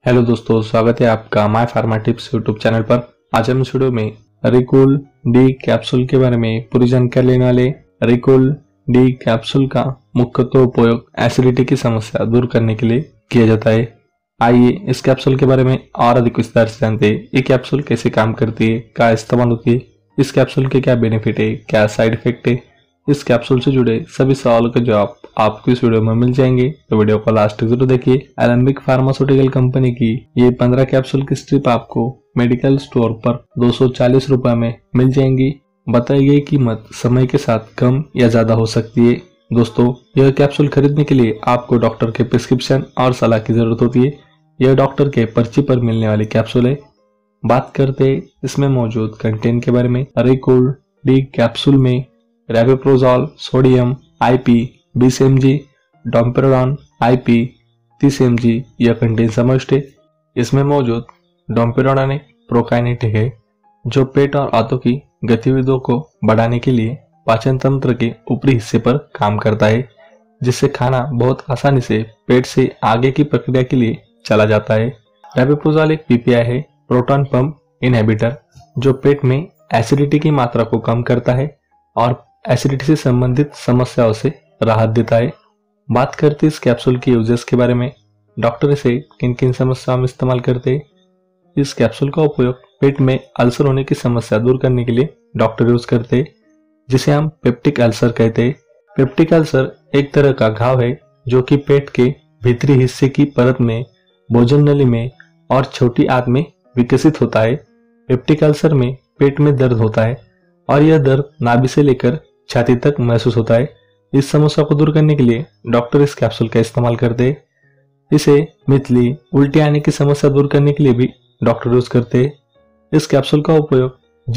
Hello दोस्तों, स्वागत है आपका my pharma tips YouTube channel पर। आज हम इस वीडियो में रिकूल डी कैप्सूल के बारे में पूरी जानकारी लेने वाले। रिकूल डी कैप्सूल का मुख्यतः उपयोग एसिडिटी की समस्या दूर करने के लिए किया जाता है। आइए इस कैप्सूल के बारे में और अधिक विस्तार से जानते हैं। ये कैप्सूल कैसे काम करती है, क्या इस्तेमाल होती है, इस कैप्सूल के क्या बेनिफिट है, क्या साइड इफेक्ट है। इस कैप्सूल से जुड़े सभी सवालों के जवाब आपको इस वीडियो में मिल जाएंगे, तो वीडियो को लास्ट तक जरूर देखिए। एलेंबिक फार्मास्यूटिकल कंपनी की ये 15 कैप्सूल की स्ट्रिप आपको मेडिकल स्टोर पर 240 रुपए में मिल जाएंगी। बताई गई कीमत समय के साथ कम या ज्यादा हो सकती है। दोस्तों, यह कैप्सूल खरीदने के लिए आपको डॉक्टर के प्रिस्क्रिप्शन और सलाह की जरूरत होती है। यह डॉक्टर के पर्ची पर मिलने वाली कैप्सूल है। बात करते इसमें मौजूद कंटेंट के बारे में। रिकूल डी कैप्सूल में rabeprazole sodium IP 20 mg, domperidone IP 30 mg यह कंटेंट समाविष्ट है। इसमें मौजूद डोम्पेरोडॉन एक प्रोकाइनेटिक है जो पेट और आंतों की गतिविधियों को बढ़ाने के लिए पाचन तंत्र के ऊपरी हिस्से पर काम करता है, जिससे खाना बहुत आसानी से पेट से आगे की प्रक्रिया के लिए चला जाता है। रेबिप्रोजॉल एक PPI है, प्रोटॉन पंप इनहिबिटर, जो पेट में एसिडिटी की मात्रा को कम करता है और एसिडिटी से संबंधित समस्याओं से राहत देता है। बात करते इस कैप्सूल के यूजेस के बारे में। डॉक्टर इसे किन किन समस्याओं में इस्तेमाल करते हैं। इस कैप्सूल का उपयोग पेट में अल्सर होने की समस्या दूर करने के लिए डॉक्टर यूज करते हैं, जिसे हम पेप्टिक अल्सर कहते हैं। पेप्टिक अल्सर एक तरह का घाव है जो कि पेट के भीतरी हिस्से की परत में, भोजन नली में और छोटी आंत में विकसित होता है। पेप्टिक अल्सर में पेट में दर्द होता है और यह दर्द नाभि से लेकर छाती तक महसूस होता है। इस समस्या को दूर करने के लिए डॉक्टर इस कैप्सूल का इस्तेमाल करते हैं। इसे मितली, उल्टी आने की समस्या दूर करने के लिए भी डॉक्टर यूज करते हैं। इस कैप्सूल का उपयोग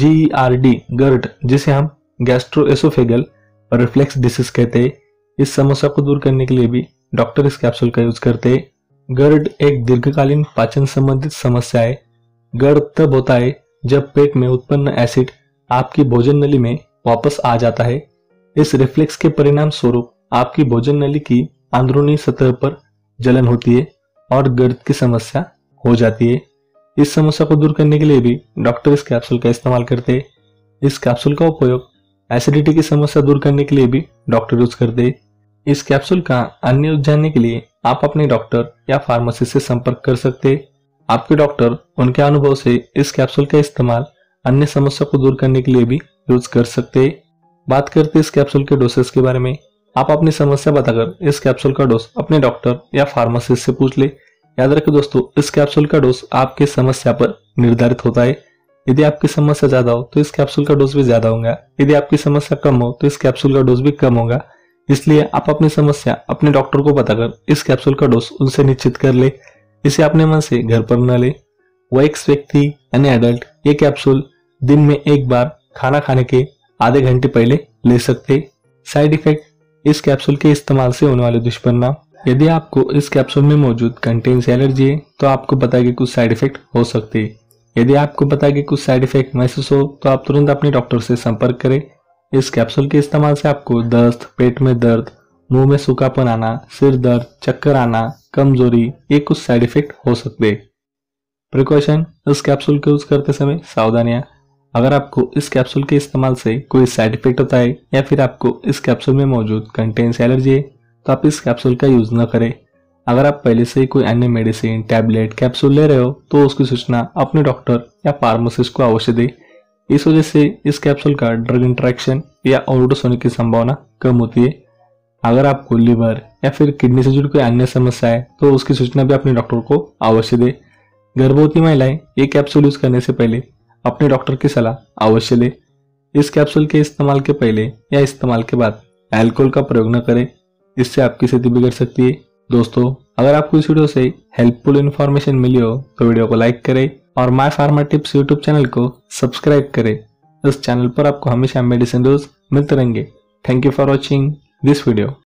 GERD, जिसे हम गैस्ट्रोएसोफेगल रिफ्लेक्स डिसीज कहते हैं, इस समस्या को दूर करने के लिए भी डॉक्टर इस कैप्सूल का यूज करते हैं। GERD एक दीर्घकालीन पाचन संबंधित समस्या है। GERD तब होता है जब पेट में उत्पन्न एसिड आपकी भोजन नली में वापस आ जाता है। इस रिफ्लेक्स के परिणाम स्वरूप आपकी भोजन नली की अंदरूनी सतह पर जलन होती है और गर्द की समस्या हो जाती है। इस समस्या को दूर करने के लिए भी डॉक्टर इस कैप्सूल का इस्तेमाल करते हैं। इस कैप्सूल का उपयोग एसिडिटी की समस्या दूर करने के लिए भी डॉक्टर यूज करते हैं। इस कैप्सूल का अन्य यूज जानने के लिए आप अपने डॉक्टर या फार्मासिस्ट से संपर्क कर सकते हैं। आपके डॉक्टर उनके अनुभव से इस कैप्सूल का इस्तेमाल अन्य समस्या को दूर करने के लिए भी यूज कर सकते हैं। बात करते इस कैप्सूल के डोसेस के बारे में। आप अपनी समस्या बताकर इस कैप्सूल का डोज अपने डॉक्टर या फार्मासिस्ट से पूछ ले। याद रखें दोस्तों, इस कैप्सूल का डोज आपकी समस्या पर निर्धारित होता है। यदि आपकी समस्या ज्यादा हो तो इस कैप्सूल का डोज भी ज्यादा होगा। यदि आपकी समस्या कम हो तो इस कैप्सूल का डोज भी कम होगा। इसलिए आप अपनी समस्या अपने डॉक्टर को बताकर इस कैप्सूल का डोज उनसे निश्चित कर ले। इसे अपने मन से घर पर न ले। वयस्क व्यक्ति यानी एडल्ट ये कैप्सूल दिन में एक बार खाना खाने के आधे घंटे पहले ले सकते। साइड इफेक्ट, इस कैप्सूल के इस्तेमाल से होने वाले दुष्परिणाम। यदि आपको इस कैप्सूल में मौजूद कंटेंट से एलर्जी है तो आपको पता है कि कुछ साइड इफेक्ट हो सकते हैं। यदि आपको पता है कि कुछ साइड इफेक्ट महसूस हो तो आप तुरंत अपने डॉक्टर से संपर्क करें। इस कैप्सूल के इस्तेमाल से आपको दस्त, पेट में दर्द, मुंह में सूखापन आना, सिर दर्द, चक्कर आना, कमजोरी, ये कुछ साइड इफेक्ट हो सकते हैं। प्रिकॉशन, इस कैप्सूल को यूज करते समय सावधानियां। अगर आपको इस कैप्सूल के इस्तेमाल से कोई साइड इफेक्ट होता है या फिर आपको इस कैप्सूल में मौजूद कंटेंट से एलर्जी है तो आप इस कैप्सूल का यूज न करें। अगर आप पहले से ही कोई अन्य मेडिसिन, टैबलेट, कैप्सूल ले रहे हो तो उसकी सूचना अपने डॉक्टर या फार्मासिस्ट को अवश्य दें। इस वजह से इस कैप्सूल का ड्रग इंटरेक्शन या ओवरडोज होने की संभावना कम होती है। अगर आपको लिवर या फिर किडनी से जुड़ी कोई अन्य समस्या है तो उसकी सूचना भी अपने डॉक्टर को अवश्य दें। गर्भवती महिलाएं ये कैप्सूल यूज करने से पहले अपने डॉक्टर की सलाह अवश्य ले। इस कैप्सूल के इस्तेमाल के पहले या इस्तेमाल के बाद अल्कोहल का प्रयोग न करें, इससे आपकी स्थिति बिगड़ सकती है। दोस्तों, अगर आपको इस वीडियो से हेल्पफुल इन्फॉर्मेशन मिली हो तो वीडियो को लाइक करें और my pharma tips YouTube channel को सब्सक्राइब करें। इस चैनल पर आपको हमेशा मेडिसिन न्यूज मिलते रहेंगे। Thank you for watching this video.